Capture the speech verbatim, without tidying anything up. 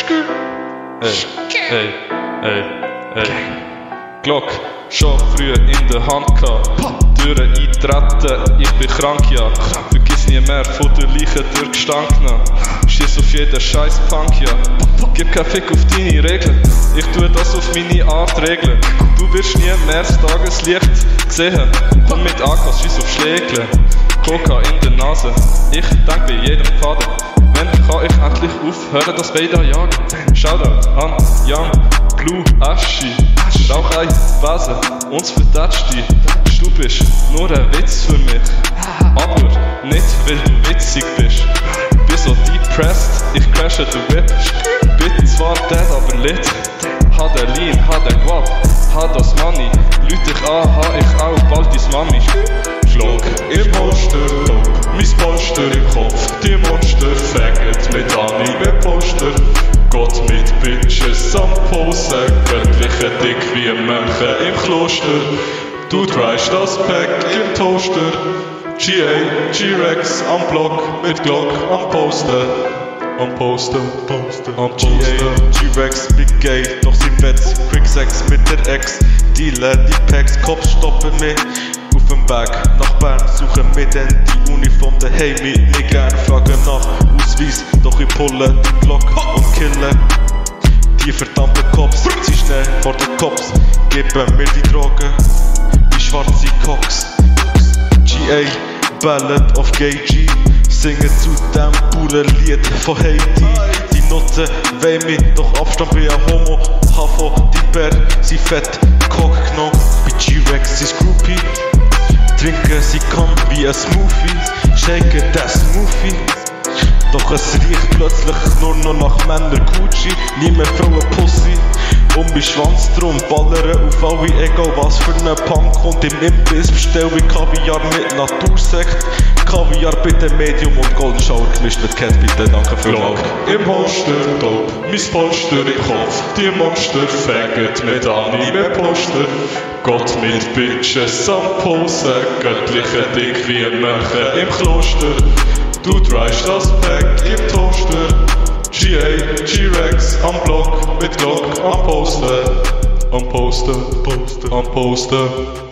Ey, ey, ey, ey. Glock, schon früh in der Hand gehabt. Türen eintreten, ich bin krank, ja. Vergiss nie mehr von der Leiche durchgestanden. Schieß auf jeden scheiß Punk, ja. Gib kein Fick auf deine Regeln. Ich tue das auf meine Art regeln. Du wirst nie mehr das Tageslicht sehen. Komm mit A Ks, schieß auf Schlägle. Coca in der Nase. Ich denk bei jedem Faden. Wenn kann ich endlich aufhören, das beide jagen? Shoutout an Young Blue Aschi. Rauch ein Wesen, uns vertätscht dich. Du bist nur ein Witz für mich. Aber nicht, weil du witzig bist. Bin so depressed, ich crashe den Whip. Bin zwar dead, aber lit. Ha der Lean, ha der Guap, ha das Money. Lüt dich an, ha ich auch bald dein Mami. Glock im Holster, mein Polster im Kopf. Die Monster fängt mit Anime-Poster. Gott mit Bitches am Posen, göttliche Dick wie Mönche im Kloster. Du dreist das Pack im Toaster. G A, G-Rex am Block mit Glock am Poster. Am Poster, Poster, am Poster. G A, G-Rex, Big Gay, doch sie wett. Quick Sex mit der Ex. Dealer, die Packs, Kopf stoppen mich. Auf dem Weg nach Bern, suchen mir denn die Uniform daheim mit mir gern. Fragen nach Ausweis, doch ich pulle die Glock und kille die verdammten Cops. Sie schnell vor den Cops, geben mir die Drogen, die schwarze Cox. G A, Ballad of Gay G, singen zu dem Bauernlied von Haiti. Die Nutzen wollen mich, doch Abstand bei ein Homo. Hafo, die Bär, sie fett, Cock genommen. Bei G-Rex ist Groupie. Trinken sie kann wie ein Smoothie, shaken das Smoothie. Doch es riecht plötzlich nur noch nach Männer Gucci. Nie mehr Frauen Pussy. Um mein Schwanz drum ballern auf alle, egal was für ne Punk. Und im Imbiss bestell ich Kaviar mit Natursekt. Kaviar bitte Medium und Golden Shower gemischt mit Cat, bitte, danke vielmals. Im Holster, dope, mein Polster im Kopf. Die Monster fängt mit Anime-Poster. Gott mit Bitches am Posen, göttliche Dick wie Mönche im Kloster. Du dreist das Pack im Toaster. G A, G-Rex am Block mit Glock am Poster. Am Poster, Poster, am Poster.